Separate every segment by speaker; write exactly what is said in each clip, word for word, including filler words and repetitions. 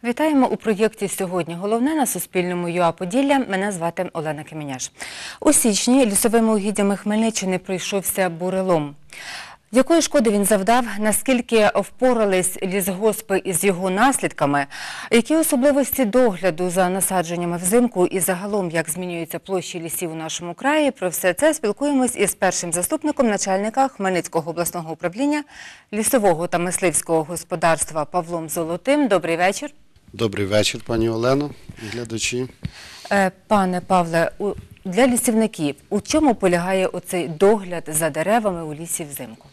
Speaker 1: Вітаємо у проєкті «Сьогодні головне» на Суспільному ЮА Поділля. Мене звати Олена Кеміняш. У січні лісовими угіддями Хмельниччини пройшовся бурелом. Якої шкоди він завдав, наскільки впорались лісгоспи із його наслідками, які особливості догляду за насадженнями взимку і загалом, як змінюються площі лісів у нашому краї, про все це спілкуємось із першим заступником начальника Хмельницького обласного управління лісового та мисливського господарства Павлом Золотим. Добрий вечір.
Speaker 2: Добрий вечір, пані Олено і глядачі.
Speaker 1: Пане Павле, для лісівників у чому полягає оцей догляд за деревами у лісі взимку?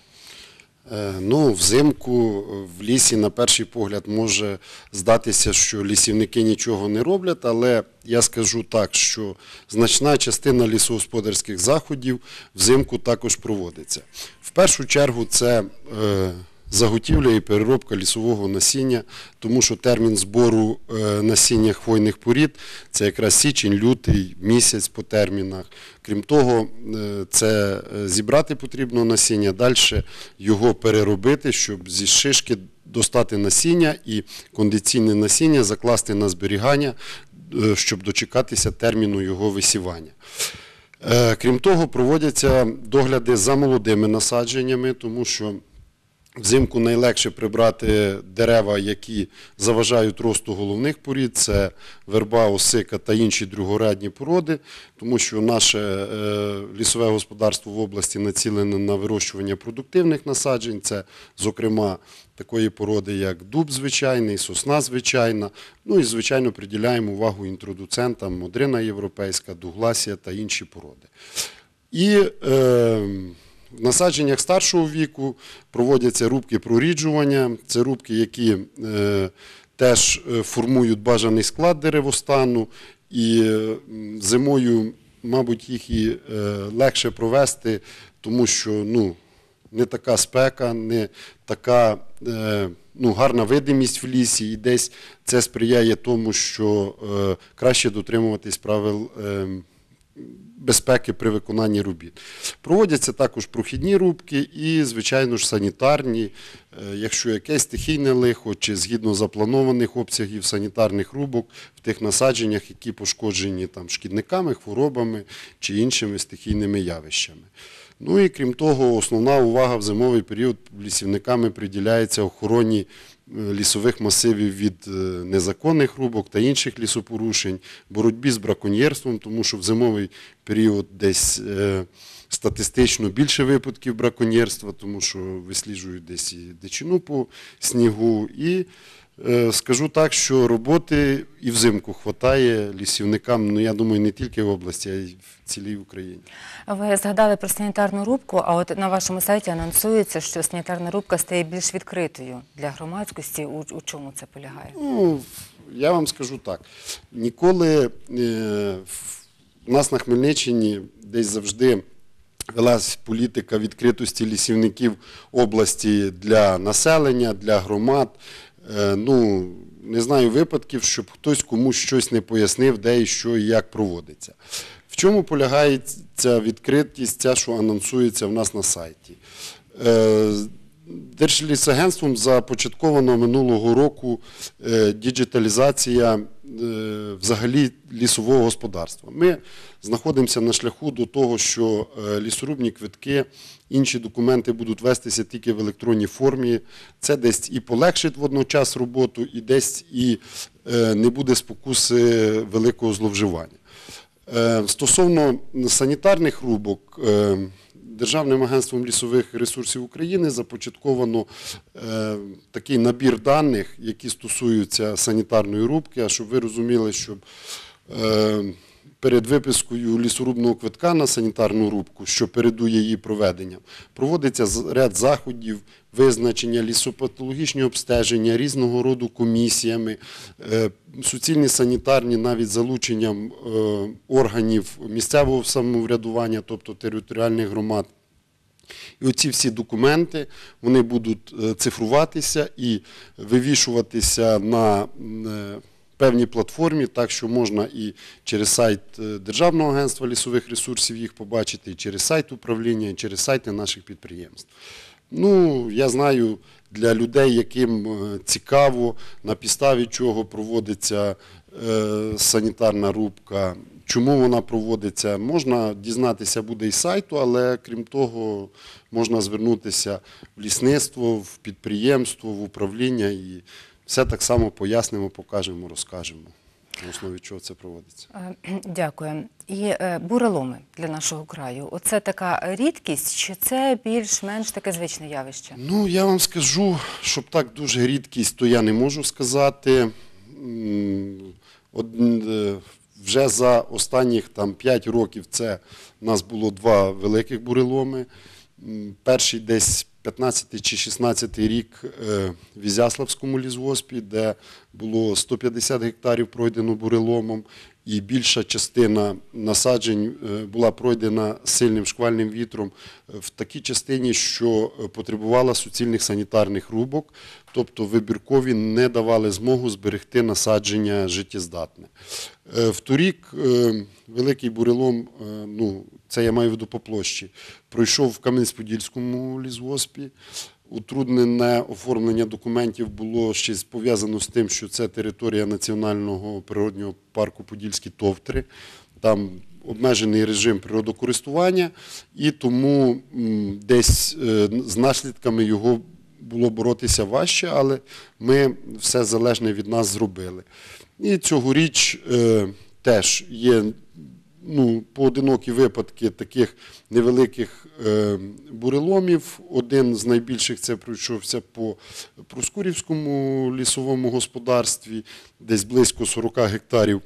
Speaker 2: Ну, взимку в лісі, на перший погляд, може здатися, що лісівники нічого не роблять, але я скажу так, що значна частина лісогосподарських заходів взимку також проводиться. В першу чергу це е, заготівля і переробка лісового насіння, тому що термін збору е, насіння хвойних порід – це якраз січень, лютий, місяць по термінах. Крім того, е, це зібрати потрібно насіння, далі його переробити, щоб зі шишки достати насіння і кондиційне насіння закласти на зберігання, е, щоб дочекатися терміну його висівання. Е, крім того, проводяться догляди за молодими насадженнями, тому що взимку найлегше прибрати дерева, які заважають росту головних порід, це верба, осика та інші другорядні породи, тому що наше лісове господарство в області націлене на вирощування продуктивних насаджень, це, зокрема, такої породи, як дуб звичайний, сосна звичайна, ну і, звичайно, приділяємо увагу інтродуцентам, модрина європейська, дугласія та інші породи. І е, в насадженнях старшого віку проводяться рубки проріджування. Це рубки, які е, теж формують бажаний склад деревостану, і е, зимою, мабуть, їх і е, легше провести, тому що ну, не така спека, не така е, ну, гарна видимість в лісі, і десь це сприяє тому, що е, краще дотримуватись правил е, безпеки при виконанні робіт. Проводяться також прохідні рубки і, звичайно ж, санітарні. Якщо якесь стихійне лихо чи згідно запланованих обсягів санітарних рубок в тих насадженнях, які пошкоджені там, шкідниками, хворобами чи іншими стихійними явищами. Ну і крім того, основна увага в зимовий період лісівниками приділяється охороні лісових масивів від незаконних рубок та інших лісопорушень, боротьбі з браконьєрством, тому що в зимовий період десь е, статистично більше випадків браконьєрства, тому що висліджують десь і дичину по снігу. І е, скажу так, що роботи і взимку хватає лісівникам, ну я думаю, не тільки в області, а й в цілій Україні.
Speaker 1: Ви згадали про санітарну рубку, а от на вашому сайті анонсується, що санітарна рубка стає більш відкритою для громадськості. У, у чому це полягає?
Speaker 2: Ну, я вам скажу так. Ніколи е, у нас на Хмельниччині десь завжди велась політика відкритості лісівників області для населення, для громад. Е, ну, не знаю випадків, щоб хтось комусь щось не пояснив, де і що і як проводиться. В чому полягає ця відкритість, ця, що анонсується в нас на сайті? Е, Держлісагентством започатковано минулого року е, діджиталізація е, взагалі лісового господарства. Ми знаходимося на шляху до того, що е, лісорубні квитки, інші документи будуть вестися тільки в електронній формі. Це десь і полегшить водночас роботу, і десь і е, не буде спокуси великого зловживання. Е, стосовно санітарних рубок, е, Державним агентством лісових ресурсів України започатковано е, такий набір даних, які стосуються санітарної рубки, а щоб ви розуміли, щоб е, перед випискою лісорубного квитка на санітарну рубку, що передує її проведенням, проводиться ряд заходів, визначення, лісопатологічні обстеження, різного роду комісіями, е, суцільні санітарні навіть залученням е, органів місцевого самоврядування, тобто територіальних громад. І оці всі документи, вони будуть цифруватися і вивішуватися на певній платформі, так що можна і через сайт Державного агентства лісових ресурсів їх побачити, і через сайт управління, і через сайти наших підприємств. Ну, я знаю для людей, яким цікаво, на підставі чого проводиться санітарна рубка, чому вона проводиться, можна дізнатися буде із сайту, але крім того, можна звернутися в лісництво, в підприємство, в управління і все так само пояснимо, покажемо, розкажемо, на основі чого це проводиться.
Speaker 1: Дякую. І е, буреломи для нашого краю. Оце така рідкість, чи це більш-менш таке звичне явище?
Speaker 2: Ну, я вам скажу, щоб так дуже рідкість, то я не можу сказати. От, вже за останніх там, п'ять років це у нас було два великих буреломи. Перший десь п'ятнадцятий чи шістнадцятий рік в Ізяславському лісгоспі, де було сто п'ятдесят гектарів пройдено буреломом, і більша частина насаджень була пройдена сильним шквальним вітром в такій частині, що потребувала суцільних санітарних рубок, тобто вибіркові не давали змогу зберегти насадження життєздатне. В торік великий бурелом, ну, це я маю в виду по площі, пройшов в Кам'янець-Подільському лісгоспі. Утруднене оформлення документів було ще пов'язано з тим, що це територія Національного природнього парку Подільські Товтри. Там обмежений режим природокористування, і тому десь з наслідками його було боротися важче, але ми все залежне від нас зробили. І цьогоріч е, теж є ну, поодинокі випадки таких невеликих е, буреломів. Один з найбільших це пройшовся по Проскурівському лісовому господарстві, десь близько сорок гектарів.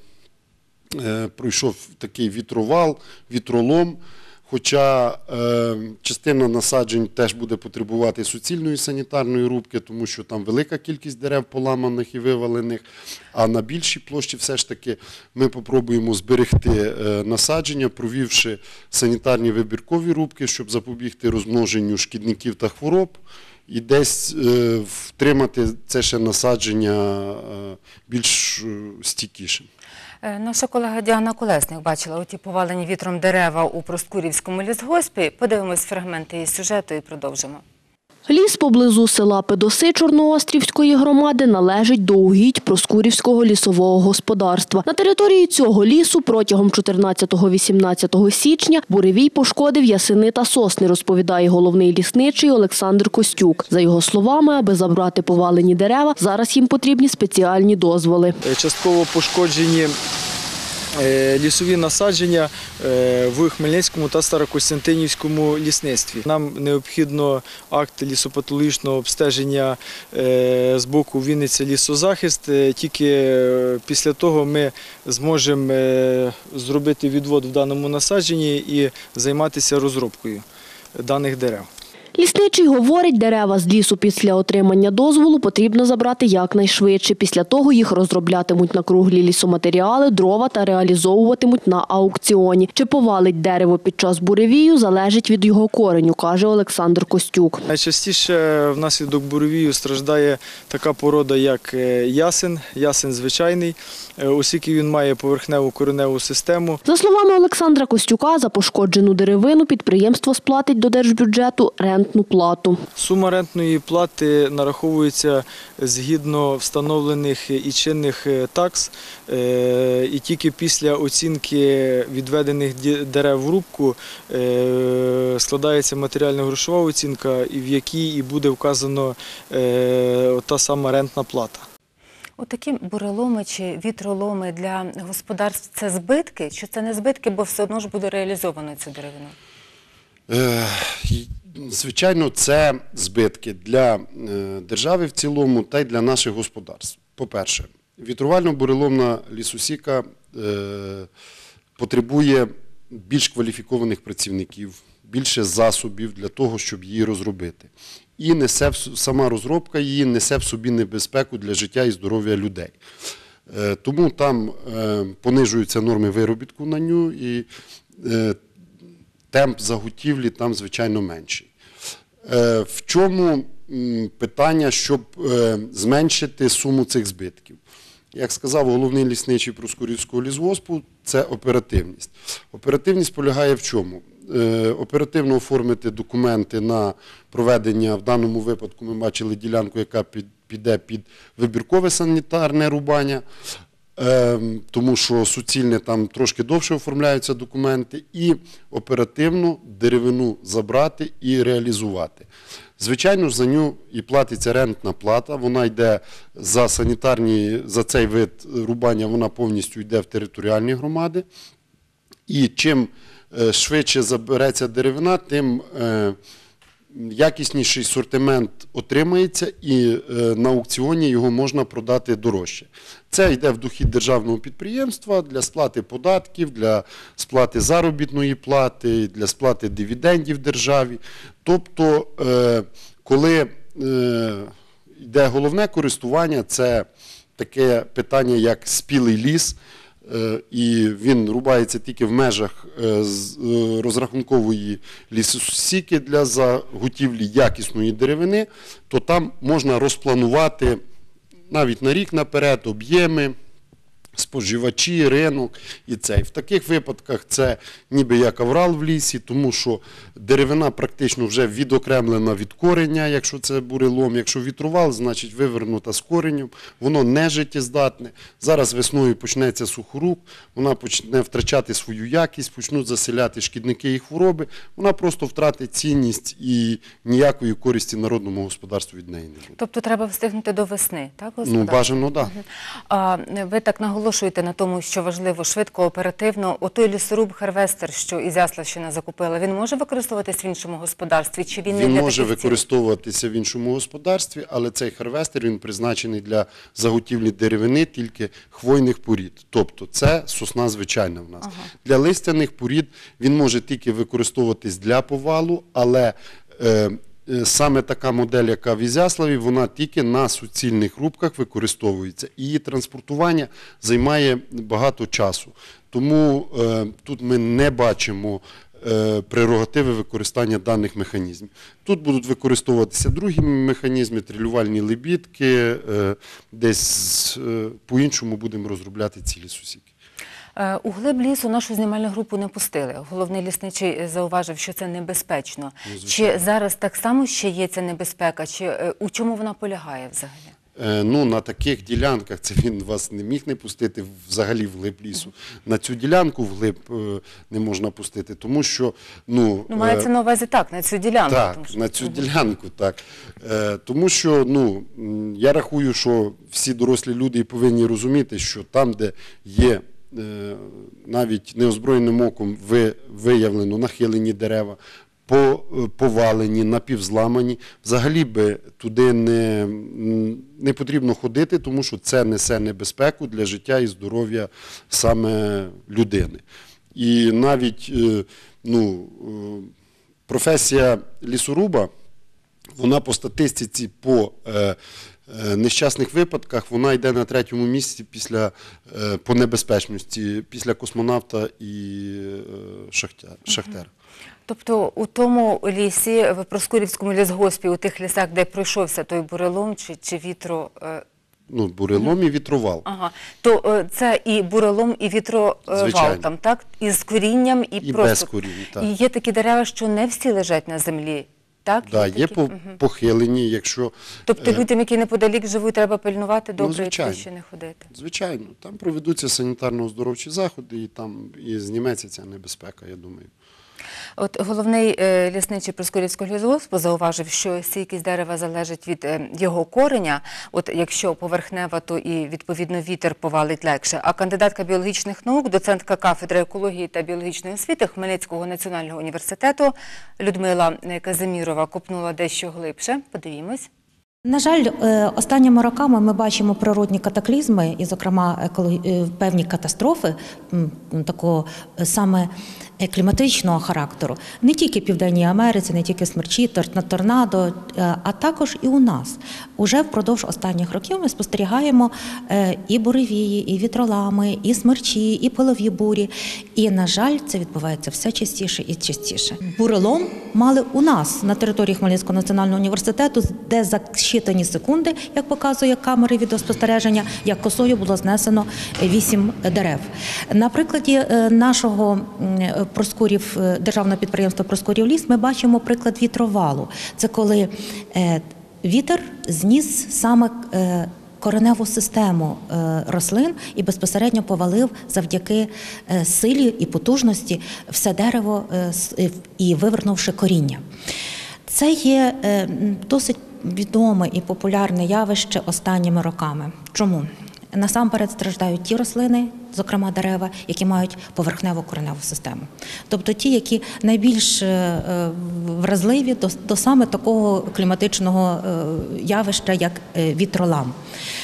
Speaker 2: Е, пройшов такий вітровал, вітролом. Хоча е, частина насаджень теж буде потребувати суцільної санітарної рубки, тому що там велика кількість дерев поламаних і вивалених, а на більшій площі все ж таки ми попробуємо зберегти е, насадження, провівши санітарні вибіркові рубки, щоб запобігти розмноженню шкідників та хвороб, і десь е, втримати це ще насадження е, більш е, стійкішим.
Speaker 1: Наша колега Діана Колесник бачила оті повалені вітром дерева у Проскурівському лісгоспі. Подивимось фрагменти її сюжету і продовжимо.
Speaker 3: Ліс поблизу села Педоси Чорноострівської громади належить до угідь Проскурівського лісового господарства. На території цього лісу протягом чотирнадцятого-вісімнадцятого січня буревій пошкодив ясени та сосни, розповідає головний лісничий Олександр Костюк. За його словами, аби забрати повалені дерева, зараз їм потрібні спеціальні дозволи.
Speaker 4: Частково пошкоджені лісові насадження в Хмельницькому та Старокостянтинівському лісництві. Нам необхідно акт лісопатологічного обстеження з боку Вінниця лісозахист. Тільки після того ми зможемо зробити відвод в даному насадженні і займатися розробкою даних дерев.
Speaker 3: Лісничий говорить, дерева з лісу після отримання дозволу потрібно забрати якнайшвидше. Після того їх розроблятимуть на круглі лісоматеріали, дрова та реалізовуватимуть на аукціоні. Чи повалить дерево під час буревію, залежить від його кореню, каже Олександр Костюк.
Speaker 4: Найчастіше внаслідок буревію страждає така порода, як ясен, ясен звичайний, оскільки він має поверхневу кореневу систему.
Speaker 3: За словами Олександра Костюка, за пошкоджену деревину підприємство сплатить до держбюджету рентну плату.
Speaker 4: Сума рентної плати нараховується згідно встановлених і чинних такс, і тільки після оцінки відведених дерев в рубку складається матеріально-грошова оцінка, в якій і буде вказано та сама рентна плата.
Speaker 1: Отакі буреломи чи вітроломи для господарств – це збитки? Чи це не збитки, бо все одно ж буде реалізовано цю деревину?
Speaker 2: Звичайно, це збитки для держави в цілому та й для наших господарств. По-перше, вітрувально-буреломна лісосіка потребує більш кваліфікованих працівників, більше засобів для того, щоб її розробити. І несе, сама розробка її несе в собі небезпеку для життя і здоров'я людей. Тому там понижуються норми виробітку на ню, і темп заготівлі там, звичайно, менший. В чому питання, щоб зменшити суму цих збитків? Як сказав головний лісничий Проскурівського лісгоспу, це оперативність. Оперативність полягає в чому? е, оперативно оформити документи на проведення, в даному випадку ми бачили ділянку, яка під, піде під вибіркове санітарне рубання, е, тому що суцільне там трошки довше оформляються документи, і оперативно деревину забрати і реалізувати. Звичайно ж, за нього і платиться рентна плата, вона йде за санітарні, за цей вид рубання, вона повністю йде в територіальні громади. І чим швидше забереться деревина, тим якісніший сортимент отримається і на аукціоні його можна продати дорожче. Це йде в дохід державного підприємства для сплати податків, для сплати заробітної плати, для сплати дивідендів державі. Тобто, коли йде головне користування, це таке питання, як спілий ліс, і він рубається тільки в межах розрахункової лісосіки для заготівлі якісної деревини, то там можна розпланувати навіть на рік наперед об'єми, споживачі, ринок і цей. В таких випадках це ніби як аврал в лісі, тому що деревина практично вже відокремлена від кореня, якщо це бурелом. Якщо вітрувал, значить вивернута з коренем, воно не життєздатне. Зараз весною почнеться сухорук, вона почне втрачати свою якість, почнуть заселяти шкідники і хвороби, вона просто втратить цінність і ніякої користі народному господарству від неї не буде.
Speaker 1: Тобто треба встигнути до весни, так?
Speaker 2: Ну, бажано, так.
Speaker 1: А ви так наголошуєте на тому, що важливо швидко, оперативно. Отой лісоруб-харвестер, що Ізяславщина закупила, він може використовуватись в іншому господарстві? Чи він,
Speaker 2: він
Speaker 1: не для
Speaker 2: може
Speaker 1: таких
Speaker 2: використовуватися в іншому господарстві, але цей харвестер він призначений для заготівлі деревини тільки хвойних порід. Тобто це сосна звичайна в нас. Ага. Для листяних порід він може тільки використовуватись для повалу, але е, саме така модель, яка в Ізяславі, вона тільки на суцільних рубках використовується. І її транспортування займає багато часу. Тому е, тут ми не бачимо е, прерогативи використання даних механізмів. Тут будуть використовуватися другі механізми, трилювальні лебідки, е, десь е, по-іншому будемо розробляти ці лісосіки.
Speaker 1: У глиб лісу нашу знімальну групу не пустили. Головний лісничий зауважив, що це небезпечно. Ну, чи зараз так само ще є ця небезпека? Чи у чому вона полягає взагалі?
Speaker 2: Е, ну, на таких ділянках це він вас не міг не пустити взагалі в глиб лісу. Mm-hmm. На цю ділянку вглиб е, не можна пустити, тому що... Ну,
Speaker 1: ну мається на увазі так, на цю ділянку.
Speaker 2: Так,
Speaker 1: тому що...
Speaker 2: на цю mm-hmm. ділянку, так. Е, тому що, ну, я рахую, що всі дорослі люди повинні розуміти, що там, де є навіть неозброєним оком виявлено нахилені дерева, повалені, напівзламані, взагалі би туди не, не потрібно ходити, тому що це несе небезпеку для життя і здоров'я саме людини. І навіть ну, професія лісоруба, вона по статистиці, по нещасних випадках, вона йде на третьому місці після, по небезпечності, після космонавта і шахтера.
Speaker 1: Тобто у тому лісі, в Проскурівському лісгоспі, у тих лісах, де пройшовся той бурелом чи, чи вітро...
Speaker 2: Ну, бурелом і вітровал.
Speaker 1: Ага. То це і бурелом, і вітровал там, так? І з корінням, і,
Speaker 2: і
Speaker 1: просто...
Speaker 2: без коріння, так.
Speaker 1: І є такі дерева, що не всі лежать на землі. Так,
Speaker 2: да, є, є по, похилені, якщо...
Speaker 1: Тобто е... людям, які неподалік живуть, треба пильнувати добре,
Speaker 2: ну,
Speaker 1: і ще не ходити?
Speaker 2: Звичайно. Там проведуться санітарно-оздоровчі заходи, і там і зніметься ця небезпека, я думаю.
Speaker 1: От головний е, лісничий Проскурівського лісгоспу зауважив, що стійкість дерева залежить від е, його кореня. От якщо поверхнева, то і відповідно вітер повалить легше. А кандидатка біологічних наук, доцентка кафедри екології та біологічної освіти Хмельницького національного університету Людмила Казимірова копнула дещо глибше. Подивімось.
Speaker 5: На жаль, останніми роками ми бачимо природні катаклізми і, зокрема, певні катастрофи такого саме кліматичного характеру. Не тільки в Південній Америці, не тільки смерчі, торнадо, а також і у нас. Уже впродовж останніх років ми спостерігаємо і буревії, і вітролами, і смерчі, і пилові бурі. І, на жаль, це відбувається все частіше і частіше. Бурелом мали у нас на території Хмельницького національного університету, де за щитані секунди, як показує камери відеоспостереження, як косою було знесено вісім дерев. На прикладі нашого Проскурів, е, державного підприємства «Проскурів ліс» ми бачимо приклад вітровалу. Це коли е, вітер зніс саме е, кореневу систему е, рослин і безпосередньо повалив завдяки е, силі і потужності все дерево е, с- е, і вивернувши коріння. Це є е, досить відоме і популярне явище останніми роками. Чому? Насамперед страждають ті рослини, зокрема дерева, які мають поверхневу кореневу систему. Тобто ті, які найбільш е, вразливі до, до саме такого кліматичного е, явища, як е, вітролам.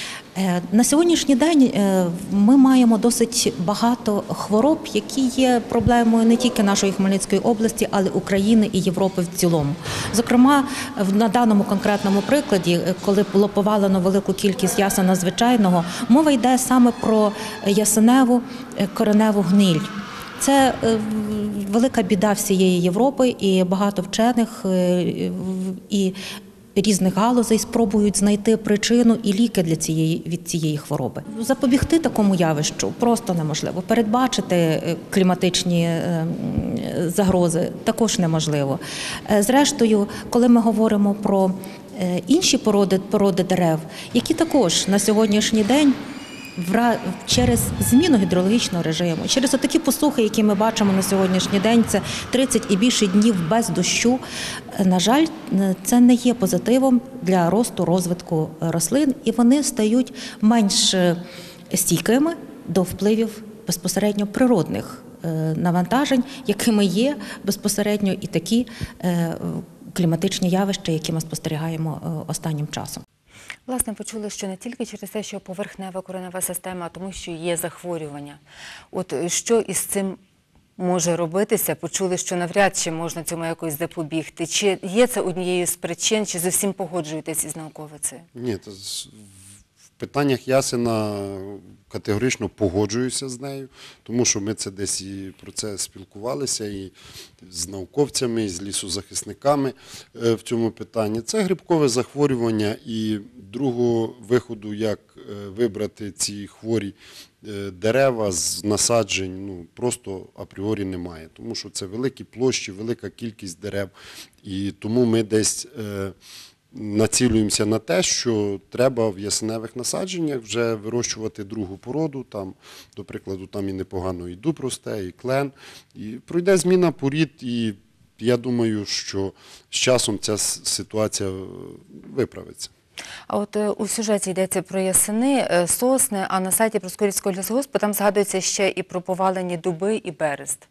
Speaker 5: Е, На сьогоднішній день е, ми маємо досить багато хвороб, які є проблемою не тільки нашої Хмельницької області, але України і Європи в цілому. Зокрема, в- на даному конкретному прикладі, е, коли було повалено велику кількість ясена звичайного, мова йде саме про ясеневу е, кореневу гниль. Це е, в- велика біда всієї Європи, і багато вчених е, в- і різних галузей спробують знайти причину і ліки для цієї, від цієї хвороби. Запобігти такому явищу просто неможливо. Передбачити е, кліматичні е, м, загрози також неможливо. Е, Зрештою, коли ми говоримо про е, інші породи, породи дерев, які також на сьогоднішній день вра- через зміну гідрологічного режиму, через такі посухи, які ми бачимо на сьогоднішній день, це тридцять і більше днів без дощу. На жаль, це не є позитивом для росту, розвитку рослин, і вони стають менш стійкими до впливів безпосередньо природних е, навантажень, якими є безпосередньо і такі е, кліматичні явища, які ми спостерігаємо е, останнім часом.
Speaker 1: Власне, почули, що не тільки через те, що поверхнева коренева система, а тому, що є захворювання. От е, що із цим може робитися? Почули, що навряд чи можна цьому якось запобігти. Чи є це однією з причин, чи зовсім погоджуєтесь із науковицею?
Speaker 2: Ні, то з- в питаннях Ясена категорично погоджуюся з нею, тому що ми це десь і про це спілкувалися і з науковцями, і з лісозахисниками е, в цьому питанні. Це грибкове захворювання, і другого виходу, як е, вибрати ці хворі е, дерева з насаджень, ну, просто апріорі немає, тому що це великі площі, велика кількість дерев, і тому ми десь е, націлюємося на те, що треба в ясеневих насадженнях вже вирощувати другу породу, там, до прикладу, там і непогано і дуб росте, і клен, і пройде зміна порід, і я думаю, що з часом ця с- ситуація е, виправиться.
Speaker 1: А от е, у сюжеті йдеться про ясени, е, сосни, а на сайті Проскурівського лісгоспу там згадується ще і про повалені дуби і берест.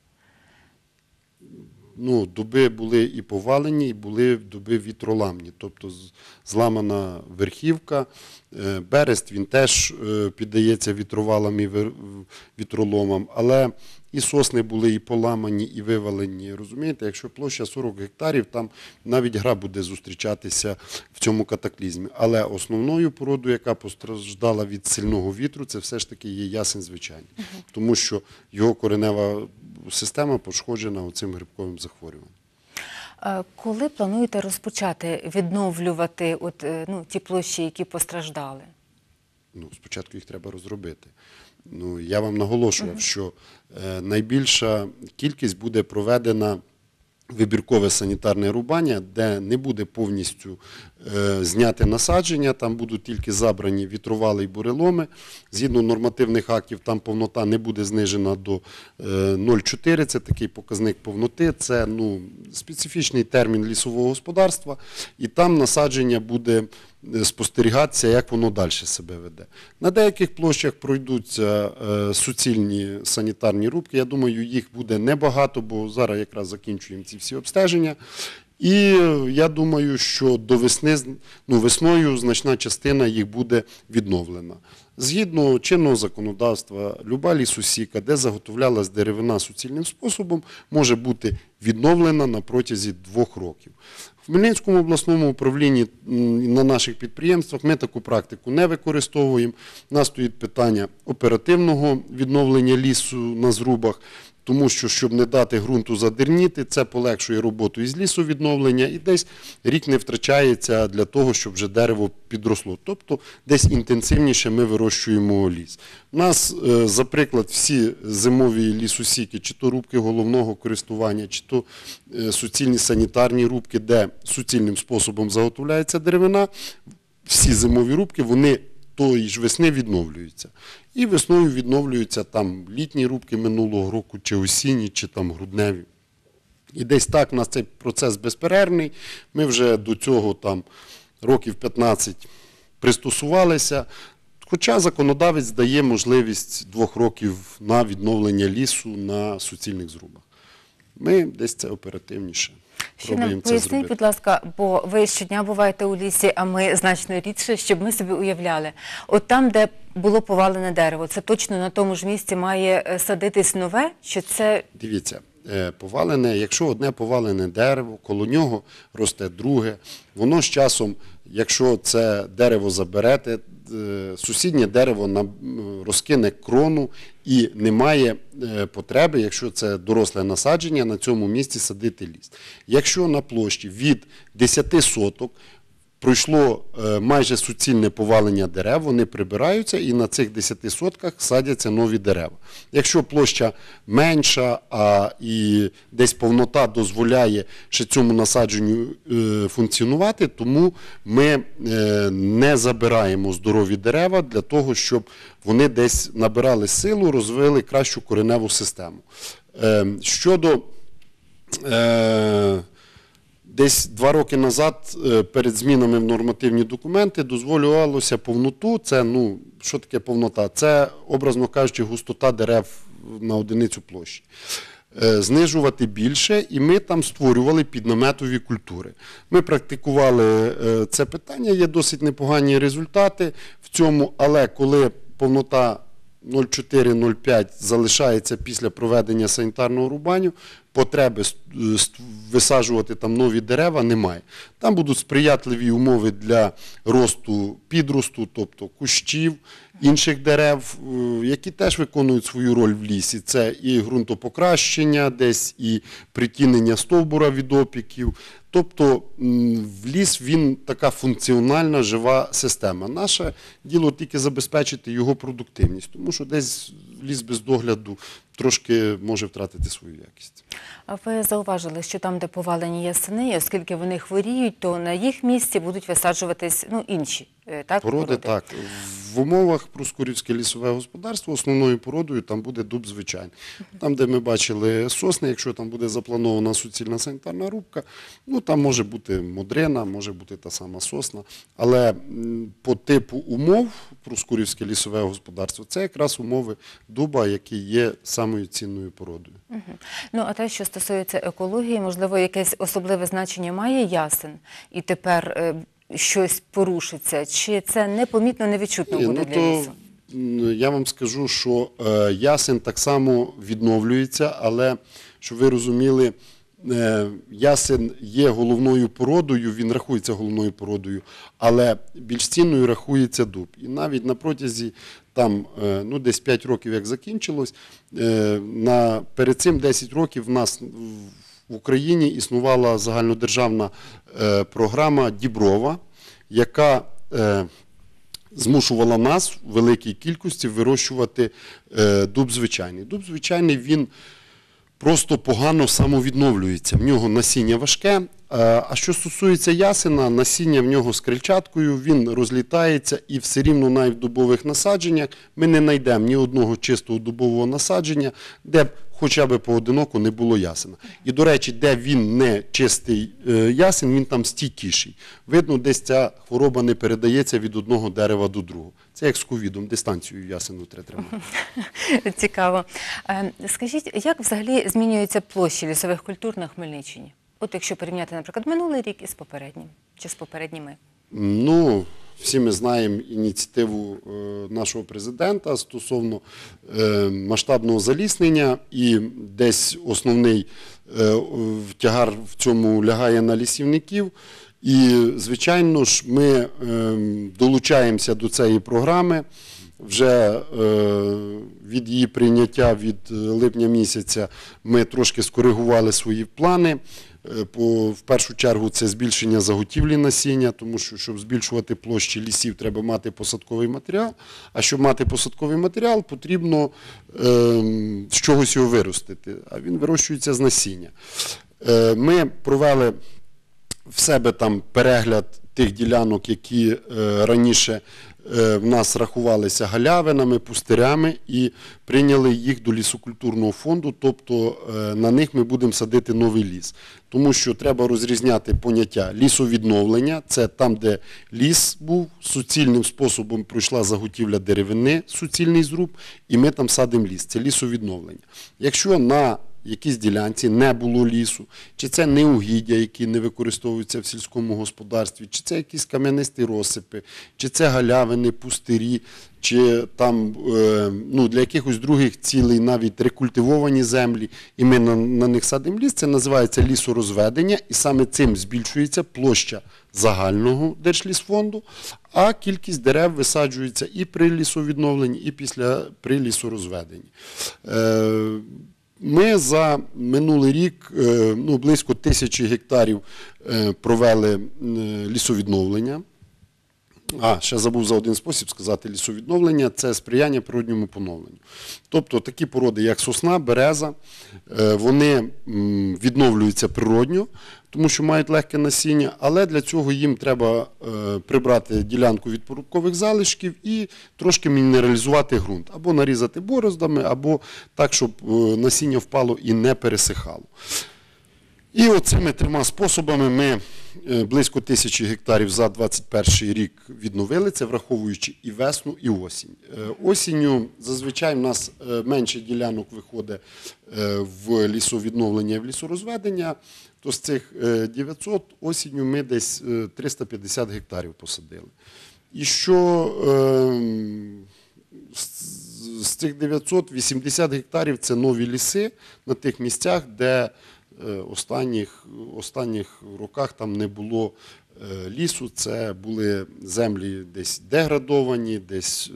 Speaker 2: Ну, дуби були і повалені, і були дуби вітроламні, тобто з- зламана верхівка. Е, Берест, він теж е, піддається вітровалам і вир- вітроломам, але і сосни були і поламані, і вивалені. Розумієте, якщо площа сорок гектарів, там навіть гра буде зустрічатися в цьому катаклізмі. Але основною породою, яка постраждала від сильного вітру, це все ж таки є ясень звичайний, тому що його коренева система пошкоджена оцим грибковим захворюванням.
Speaker 1: Е, Коли плануєте розпочати відновлювати от, е, ну, ті площі, які постраждали?
Speaker 2: Ну, спочатку їх треба розробити. Ну, я вам наголошував, що е, найбільша кількість буде проведена вибіркове санітарне рубання, де не буде повністю е, зняти насадження, там будуть тільки забрані вітровали і буреломи. Згідно нормативних актів, там повнота не буде знижена до е, нуль цілих чотири, це такий показник повноти, це ну, специфічний термін лісового господарства, і там насадження буде е, спостерігатися, як воно далі себе веде. На деяких площах пройдуться е, суцільні санітарні рубки, я думаю, їх буде небагато, бо зараз якраз закінчуємо ці всі обстеження. І е, я думаю, що до весни, ну, весною значна частина їх буде відновлена. Згідно чинного законодавства, люба лісосіка, де заготовлялась деревина суцільним способом, може бути відновлена на протязі двох років. В Хмельницькому обласному управлінні м, на наших підприємствах ми таку практику не використовуємо. У нас стоїть питання оперативного відновлення лісу на зрубах. тому що, щоб не дати ґрунту задерніти, це полегшує роботу із лісовідновлення і десь рік не втрачається для того, щоб вже дерево підросло. Тобто десь інтенсивніше ми вирощуємо ліс. У нас, за приклад, всі зимові лісосіки, чи то рубки головного користування, чи то суцільні санітарні рубки, де суцільним способом заготовляється деревина, всі зимові рубки, вони тої ж весни відновлюються. І весною відновлюються там літні рубки минулого року, чи осінні, чи там грудневі. І десь так у нас цей процес безперервний. Ми вже до цього там років п'ятнадцять пристосувалися. Хоча законодавець дає можливість двох років на відновлення лісу на суцільних зрубах. Ми десь це оперативніше
Speaker 1: Ще нам
Speaker 2: пробуємо це
Speaker 1: поясніть,
Speaker 2: зробити.
Speaker 1: будь ласка, бо ви щодня буваєте у лісі, а ми значно рідше, щоб ми собі уявляли. От там, де було повалене дерево, це точно на тому ж місці має е, садитись нове, чи це...
Speaker 2: Дивіться, е, повалене, якщо одне повалене дерево, коло нього росте друге, воно з часом, якщо це дерево заберете, е, сусіднє дерево на- розкине крону і немає е, потреби, якщо це доросле насадження, на цьому місці садити ліс. Якщо на площі від десяти соток пройшло е, майже суцільне повалення дерев, вони прибираються і на цих десяти сотках садяться нові дерева. Якщо площа менша, а і десь повнота дозволяє ще цьому насадженню е, функціонувати, тому ми е, не забираємо здорові дерева для того, щоб вони десь набирали силу, розвили кращу кореневу систему. Е, щодо е, Десь два роки назад, е, перед змінами в нормативні документи, дозволювалося повноту, це, ну, що таке повнота? Це, образно кажучи, густота дерев на одиницю площі. Е, Знижувати більше, і ми там створювали піднаметові культури. Ми практикували е, це питання, є досить непогані результати в цьому, але коли повнота нуль цілих чотири - нуль цілих п'ять залишається після проведення санітарного рубаню, потреби висаджувати там нові дерева немає. Там будуть сприятливі умови для росту, підросту, тобто кущів, інших дерев, які теж виконують свою роль в лісі. Це і ґрунтопокращення, десь і притінення стовбура від опіків. Тобто в ліс він така функціональна, жива система. Наше діло тільки забезпечити його продуктивність, тому що десь ліс без догляду трошки може втратити свою якість.
Speaker 1: А ви зауважили, що там, де повалені ясени, оскільки вони хворіють, то на їх місці будуть висаджуватись, ну, інші, е, так,
Speaker 2: Породи,
Speaker 1: породи?
Speaker 2: так. В умовах Проскурівське лісове господарство основною породою там буде дуб звичайний. Там, де ми бачили сосни, якщо там буде запланована суцільна санітарна рубка, ну там може бути модрина, може бути та сама сосна. Але м, по типу умов Проскурівське лісове господарство – це якраз умови дуба, який є самою цінною породою.
Speaker 1: Мгм. Ну, а те, що стосується екології, можливо, якесь особливе значення має ясен, і тепер е, щось порушиться, чи це непомітно, невідчутно
Speaker 2: Ні,
Speaker 1: буде
Speaker 2: ну,
Speaker 1: для
Speaker 2: то,
Speaker 1: лісу?
Speaker 2: м, я вам скажу, що е, ясен так само відновлюється, але, щоб ви розуміли, е, ясен є головною породою, він рахується головною породою, але більш цінною рахується дуб. І навіть на протязі там, е, ну, десь п'ять років, як закінчилось, е, на, перед цим десять років в нас в Україні існувала загальнодержавна е, програма Діброва, яка е, змушувала нас в великій кількості вирощувати е, дуб звичайний. Дуб звичайний, він просто погано самовідновлюється. В нього насіння важке. А що стосується ясена, насіння в нього з крильчаткою, він розлітається і все рівно навіть в дубових насадженнях ми не знайдемо ні одного чистого дубового насадження, де б хоча б поодиноко не було ясена. І, до речі, де він не чистий е, ясен, він там стійкіший. Видно, десь ця хвороба не передається від одного дерева до другого. Це як з ковідом, дистанцію ясену треба тримати.
Speaker 1: Цікаво. Е, Скажіть, як взагалі змінюються площі лісових культур на Хмельниччині? От якщо порівняти, наприклад, минулий рік із попереднім, чи з попередніми?
Speaker 2: Ну, всі ми знаємо ініціативу е, нашого президента стосовно е, масштабного заліснення, і десь основний е, тягар в цьому лягає на лісівників. І, звичайно ж, ми е, долучаємося до цієї програми. вже від її прийняття від липня місяця ми трошки скоригували свої плани. По, в першу чергу це збільшення заготівлі насіння, тому що, щоб збільшувати площі лісів, треба мати посадковий матеріал, а щоб мати посадковий матеріал, потрібно е, з чогось його виростити, а він вирощується з насіння. Е, ми провели в себе там перегляд тих ділянок, які е, раніше в нас рахувалися галявинами, пустирями і прийняли їх до лісокультурного фонду, тобто на них ми будемо садити новий ліс. Тому що треба розрізняти поняття лісовідновлення, це там, де ліс був, суцільним способом пройшла заготівля деревини, суцільний зруб, і ми там садимо ліс, це лісовідновлення. Якщо на якійсь ділянці не було лісу, чи це не угіддя, які не використовуються в сільському господарстві, чи це якісь кам'янисті розсипи, чи це галявини, пустирі, чи там ну, для якихось других цілей навіть рекультивовані землі, і ми на, на них садимо ліс, це називається лісорозведення, і саме цим збільшується площа загального Держлісфонду, а кількість дерев висаджується і при лісовідновленні, і після, при лісорозведенні. Е, Ми за минулий рік ну, близько тисячі гектарів провели лісовідновлення. А, ще забув за один спосіб сказати лісовідновлення – це сприяння природньому поновленню. Тобто такі породи, як сосна, береза, вони відновлюються природньо, тому що мають легке насіння, але для цього їм треба прибрати ділянку від порубкових залишків і трошки мінералізувати ґрунт. Або нарізати бороздами, або так, щоб насіння впало і не пересихало. І оцими трьома способами ми близько тисячі гектарів за двадцять перший рік відновили, це враховуючи і весну, і осінь. Осінню зазвичай в нас менше ділянок виходить в лісовідновлення і в лісорозведення, то з цих дев'ятсот осінню ми десь триста п'ятдесят гектарів посадили. І що з цих дев'ятсот вісімдесят гектарів – це нові ліси на тих місцях, де Останніх, останніх роках там не було лісу, це були землі десь деградовані, десь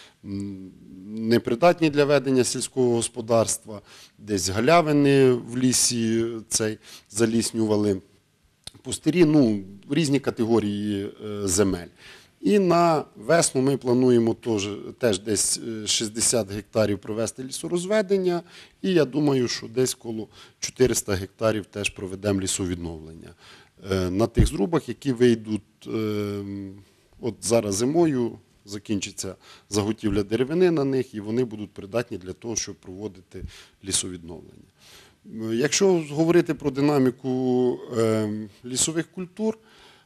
Speaker 2: непридатні для ведення сільського господарства, десь галявини в лісі цей заліснювали, пустирі, ну, різні категорії земель. І на весну ми плануємо теж, теж десь шістдесят гектарів провести лісорозведення, і я думаю, що десь коло чотириста гектарів теж проведемо лісовідновлення. На тих зрубах, які вийдуть, от зараз зимою закінчиться заготівля деревини на них, і вони будуть придатні для того, щоб проводити лісовідновлення. Якщо говорити про динаміку лісових культур,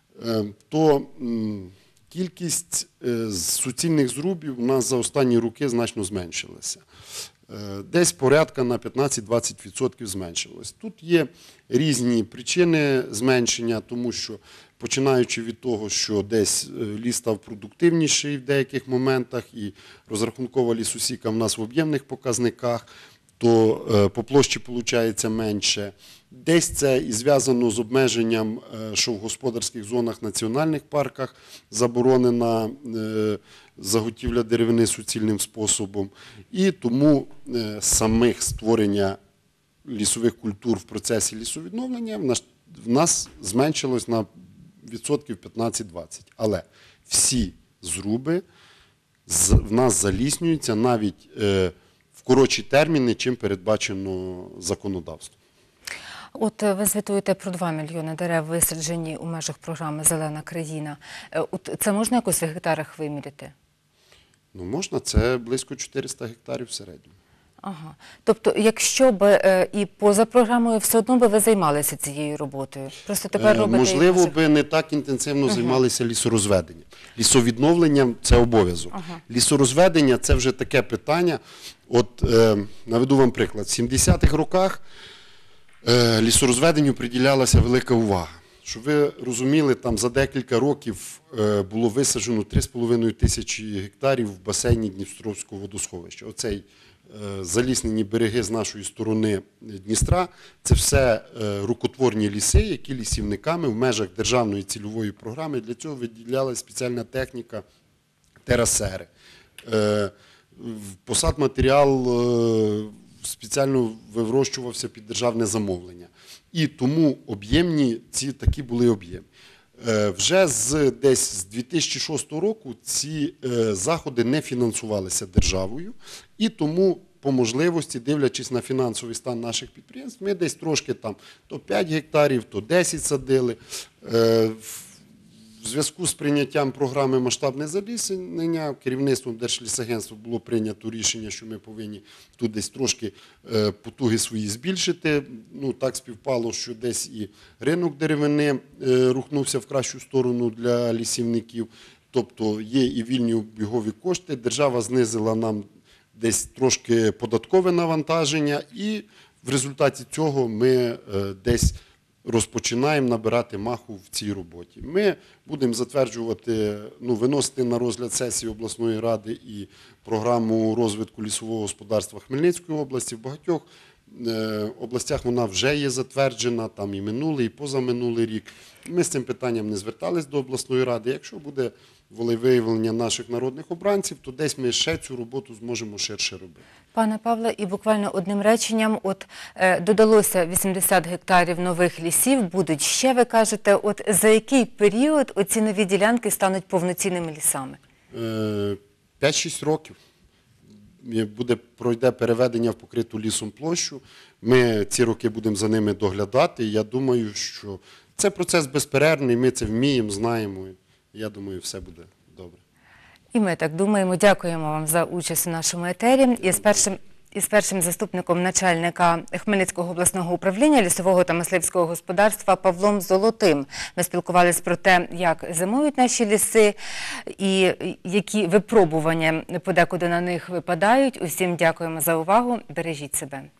Speaker 2: то кількість суцільних зрубів у нас за останні роки значно зменшилася. Десь порядка на п'ятнадцять-двадцять відсотків зменшилось. Тут є різні причини зменшення, тому що починаючи від того, що десь ліс став продуктивніший в деяких моментах, і розрахункова лісосіка в нас в об'ємних показниках, то по площі виходить менше. Десь це і зв'язано з обмеженням, що в господарських зонах, національних парках заборонена заготівля деревини суцільним способом. І тому самих створення лісових культур в процесі лісовідновлення в нас зменшилось на відсотків п'ятнадцять-двадцять. Але всі зруби в нас заліснюються навіть в коротші терміни, чим передбачено законодавством.
Speaker 1: От ви звітуєте про два мільйони дерев, висаджені у межах програми «Зелена країна». От це можна якось в гектарах виміряти?
Speaker 2: Ну, можна. Це близько чотириста гектарів в середньому.
Speaker 1: Ага. Тобто, якщо б і поза програмою, все одно би ви займалися цією роботою? Просто тепер робите...
Speaker 2: Можливо, би не так інтенсивно uh-huh. займалися лісорозведенням. Лісовідновленням – це обов'язок. Uh-huh. Лісорозведення – це вже таке питання. От, е, наведу вам приклад. В сімдесятих роках е, лісорозведенню приділялася велика увага. Щоб ви розуміли, там за декілька років е, було висаджено три з половиною тисячі гектарів в басейні Дністровського водосховища. Оцей заліснені береги з нашої сторони Дністра – це все рукотворні ліси, які лісівниками в межах державної цільової програми, для цього виділялася спеціальна техніка терасери. Е, в- Посадматеріал е, спеціально вирощувався під державне замовлення. І тому об'ємні ці такі були об'єми. Е, Вже з десь з дві тисячі шостого року ці е, заходи не фінансувалися державою, і тому по можливості, дивлячись на фінансовий стан наших підприємств, ми десь трошки там то п'ять гектарів, то десять садили. Е, в- В зв'язку з прийняттям програми «Масштабне заліснення» керівництвом Держлісагентства було прийнято рішення, що ми повинні тут десь трошки е, потуги свої збільшити. Ну, так співпало, що десь і ринок деревини е, рухнувся в кращу сторону для лісівників. Тобто є і вільні обігові кошти. Держава знизила нам десь трошки податкове навантаження, і в результаті цього ми е, десь розпочинаємо набирати маху в цій роботі. Ми будемо затверджувати, ну, виносити на розгляд сесії обласної ради і програму розвитку лісового господарства Хмельницької області. В багатьох е, областях вона вже є затверджена, там і минулий, і позаминулий рік. Ми з цим питанням не звертались до обласної ради. Якщо буде волевиявлення наших народних обранців, то десь ми ще цю роботу зможемо ширше робити.
Speaker 1: Пане Павле, і буквально одним реченням, от е, додалося вісімдесят гектарів нових лісів, будуть ще, ви кажете, от за який період оці нові ділянки стануть повноцінними лісами?
Speaker 2: Е, п'ять-шість років. Буде, пройде переведення в покриту лісом площу. Ми ці роки будемо за ними доглядати. Я думаю, що це процес безперервний, ми це вміємо, знаємо. Я думаю, все буде добре.
Speaker 1: І ми так думаємо. Дякуємо вам за участь у нашому етері. І з першим, і з першим заступником начальника Хмельницького обласного управління лісового та мисливського господарства Павлом Золотим ми спілкувалися про те, як зимують наші ліси і які випробування подекуди на них випадають. Усім дякуємо за увагу. Бережіть себе.